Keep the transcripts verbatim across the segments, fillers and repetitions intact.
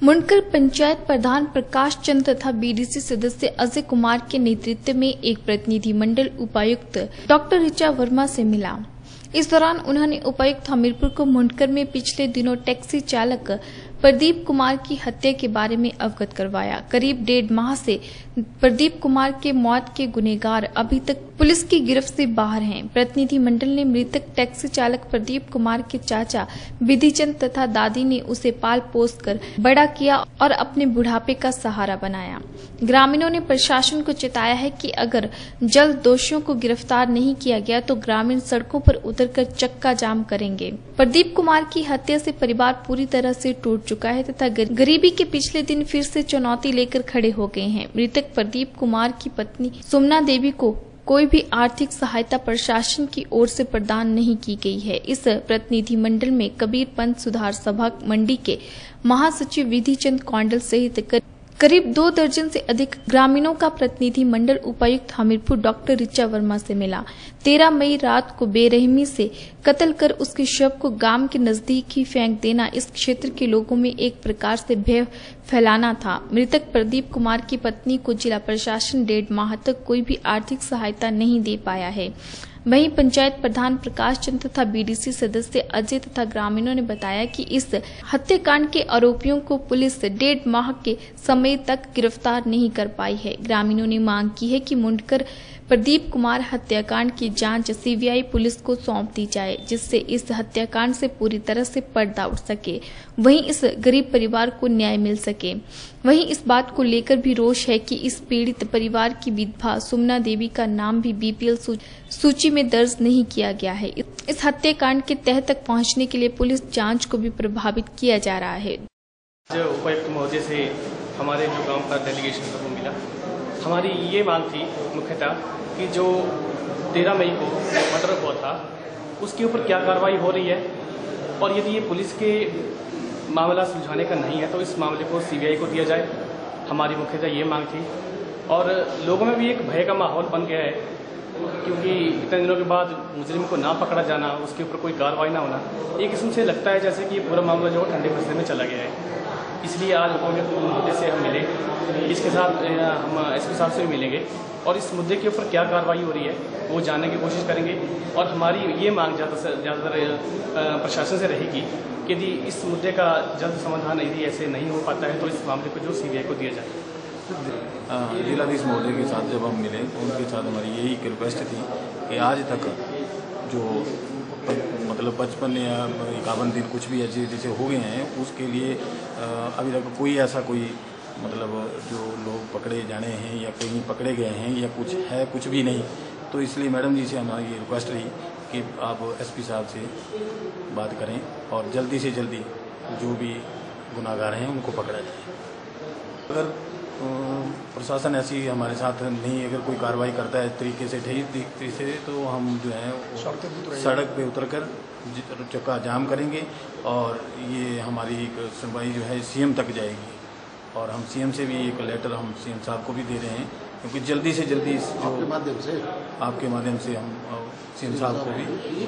मुंडकर पंचायत प्रधान प्रकाश चंद्र तथा बीडीसी सदस्य अजय कुमार के नेतृत्व में एक प्रतिनिधि मंडल उपायुक्त डॉक्टर ऋचा वर्मा से मिला। इस दौरान उन्होंने उपायुक्त हमीरपुर को मुंडकर में पिछले दिनों टैक्सी चालक प्रदीप कुमार की हत्या के बारे में अवगत करवाया। करीब डेढ़ माह से प्रदीप कुमार के मौत के गुनहगार अभी तक पुलिस की गिरफ्त से बाहर हैं। प्रतिनिधि मंडल ने मृतक टैक्सी चालक प्रदीप कुमार के चाचा विधिचंद तथा दादी ने उसे पाल पोस कर बड़ा किया और अपने बुढ़ापे का सहारा बनाया। ग्रामीणों ने प्रशासन को चेताया है कि अगर जल्द दोषियों को गिरफ्तार नहीं किया गया तो ग्रामीण सड़कों पर उतरकर चक्का जाम करेंगे। प्रदीप कुमार की हत्या से परिवार पूरी तरह से टूट चुका है तथा गरीबी के पिछले दिन फिर से चुनौती लेकर खड़े हो गए हैं। मृतक प्रदीप कुमार की पत्नी सुमना देवी को कोई भी आर्थिक सहायता प्रशासन की ओर से प्रदान नहीं की गई है। इस प्रतिनिधि मंडल में कबीर पंथ सुधार सभा मंडी के महासचिव विधिचंद कौंडल सहित करीब दो दर्जन से अधिक ग्रामीणों का प्रतिनिधि मंडल उपायुक्त हमीरपुर डॉक्टर ऋचा वर्मा से मिला। तेरह मई रात को बेरहमी से कत्ल कर उसके शव को गांव के नजदीक ही फेंक देना इस क्षेत्र के लोगों में एक प्रकार से भय फैलाना था। मृतक प्रदीप कुमार की पत्नी को जिला प्रशासन डेढ़ माह तक कोई भी आर्थिक सहायता नहीं दे पाया है। वहीं पंचायत प्रधान प्रकाश चंद्र तथा बीडीसी सदस्य अजय तथा ग्रामीणों ने बताया कि इस हत्याकांड के आरोपियों को पुलिस डेढ़ माह के समय तक गिरफ्तार नहीं कर पाई है। ग्रामीणों ने मांग की है कि मुंडकर प्रदीप कुमार हत्याकांड की जांच सीबीआई पुलिस को सौंप दी जाए, जिससे इस हत्याकांड से पूरी तरह से पर्दा उठ सके, वहीं इस गरीब परिवार को न्याय मिल सके। वहीं इस बात को लेकर भी रोष है कि इस पीड़ित परिवार की विधवा सुमना देवी का नाम भी बीपीएल सूची में दर्ज नहीं किया गया है। इस हत्याकांड के तह तक पहुंचने के लिए पुलिस जांच को भी प्रभावित किया जा रहा है। उपायुक्त महोदय से हमारे जो गांव का डेलीगेशन को मिला, हमारी ये मांग थी मुख्यतः कि जो तेरह मई को मर्डर हुआ था उसके ऊपर क्या कार्रवाई हो रही है, और यदि ये पुलिस के मामला सुलझाने का नहीं है तो इस मामले को सीबीआई को दिया जाए। हमारी मुख्यतः ये मांग थी। और लोगों में भी एक भय का माहौल बन गया है, क्योंकि इतने दिनों के बाद मुजरिम को ना पकड़ा जाना, उसके ऊपर कोई कार्रवाई ना होना, एक किस्म से लगता है जैसे कि ये पूरा मामला जो है ठंडे फसले में चला गया है। इसलिए आज उपायुक्त मुद्दे से हम मिले, इसके साथ हम एसपी साहब से भी मिलेंगे और इस मुद्दे के ऊपर क्या कार्रवाई हो रही है वो जानने की कोशिश करेंगे। और हमारी ये मांग ज़्यादा से ज़्यादातर प्रशासन से रहेगी कि यदि इस मुद्दे का जल्द समाधान यदि ऐसे नहीं हो पाता है तो इस मामले को जो सीबीआई को दिया जाए। जिलाधीश महोदय के साथ जब हम मिले तो उनके साथ हमारी यही रिक्वेस्ट थी कि आज तक जो मतलब पचपन या इक्यावन दिन कुछ भी ऐसे जैसे हो गए हैं उसके लिए अभी तक कोई ऐसा कोई मतलब जो लोग पकड़े जाने हैं या कहीं पकड़े गए हैं या कुछ है कुछ भी नहीं। तो इसलिए मैडम जी से हमारी ये रिक्वेस्ट रही कि आप एसपी साहब से बात करें और जल्दी से जल्दी जो भी गुनाहगार हैं उनको पकड़ा जाए। अगर प्रशासन ऐसी हमारे साथ नहीं, अगर कोई कार्रवाई करता है इस तरीके से ठीक तरीके से, तो हम जो है सड़क पे उतरकर चक्का जाम करेंगे और ये हमारी एक सुनवाई जो है सीएम तक जाएगी। और हम सीएम से भी एक लेटर हम सीएम साहब को भी दे रहे हैं, क्योंकि जल्दी से जल्दी जो आपके माध्यम से आपके माध्यम से हम सीएम साहब को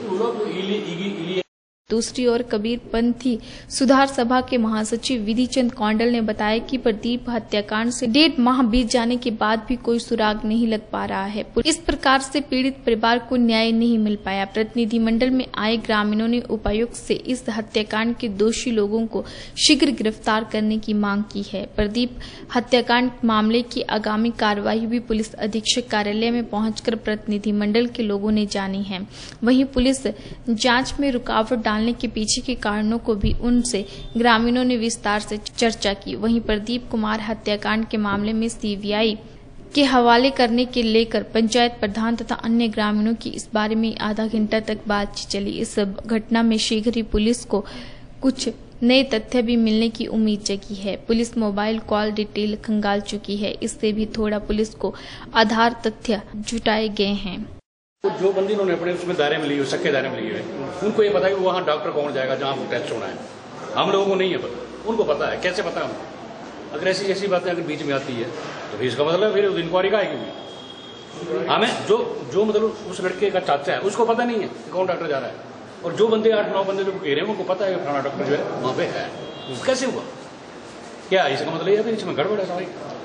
भी। दूसरी ओर कबीर पंथी सुधार सभा के महासचिव विधिचंद कौंडल ने बताया कि प्रदीप हत्याकांड से डेढ़ माह बीत जाने के बाद भी कोई सुराग नहीं लग पा रहा है। इस प्रकार से पीड़ित परिवार को न्याय नहीं मिल पाया। प्रतिनिधि मंडल में आए ग्रामीणों ने उपायुक्त से इस हत्याकांड के दोषी लोगों को शीघ्र गिरफ्तार करने की मांग की है। प्रदीप हत्याकांड मामले की आगामी कार्यवाही भी पुलिस अधीक्षक कार्यालय में पहुंचकर प्रतिनिधि मंडल के लोगों ने जानी है। वहीं पुलिस जांच में रुकावट डालने के पीछे के कारणों को भी उनसे ग्रामीणों ने विस्तार से चर्चा की। वहीं प्रदीप कुमार हत्याकांड के मामले में सीबीआई के हवाले करने के लेकर पंचायत प्रधान तथा अन्य ग्रामीणों की इस बारे में आधा घंटा तक बातचीत चली। इस घटना में शीघ्र ही पुलिस को कुछ नए तथ्य भी मिलने की उम्मीद जगी है। पुलिस मोबाइल कॉल डिटेल खंगाल चुकी है, इससे भी थोड़ा पुलिस को आधार तथ्य जुटाए गए हैं। जो बंदी उन्होंने अपने उसमें दायरे में ली हुई, सक्के दायरे में ली हुई, उनको ये पता है कि वहाँ डॉक्टर कौन जाएगा जहाँ टेस्ट होना है। हम लोगों को नहीं है पता, उनको पता है। कैसे पता है उनको? अगर ऐसी ऐसी बातें अगर बीच में आती है तो फिर इसका मतलब फिर इंक्वायरी का है, क्योंकि हमें जो जो मतलब उस लड़के का चाचा है उसको पता नहीं है कि कौन डॉक्टर जा रहा है, और जो बंदे आठ नौ बंदे जो घेरे हैं उनको पता है कि फलाना डॉक्टर जो है वहाँ पे है। कैसे हुआ? क्या इसका मतलब यह है कि इसमें गड़बड़ है सारी।